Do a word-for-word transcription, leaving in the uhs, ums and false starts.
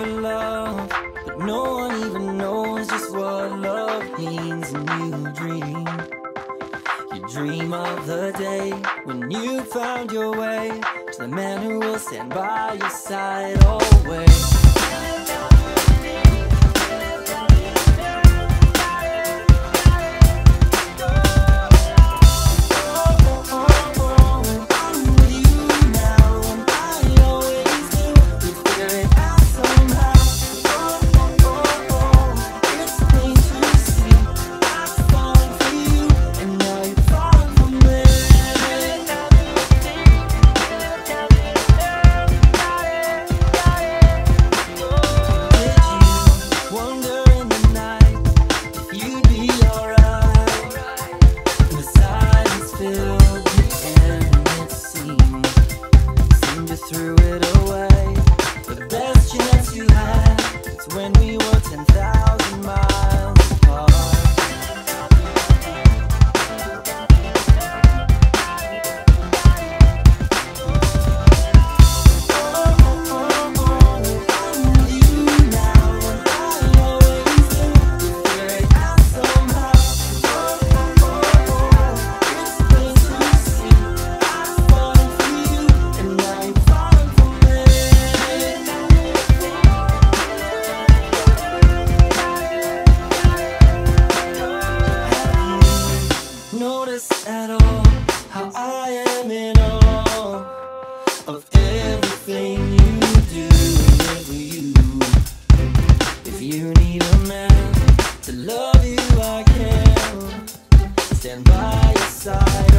for love, but no one even knows just what love means. And you dream, you dream of the day when you found your way to the man who will stand by your side always. Threw it away. The best chance you had was when we were ten thousand miles apart. Oh, oh, oh, oh, I'm with you now, and I always do. We figure it out somehow. Oh, oh, oh, oh, it's plain to see. I'm falling for you, and now you're falling for me. Notice at all how I am in awe of everything you do and for you. If you need a man to love you, I can stand by your side.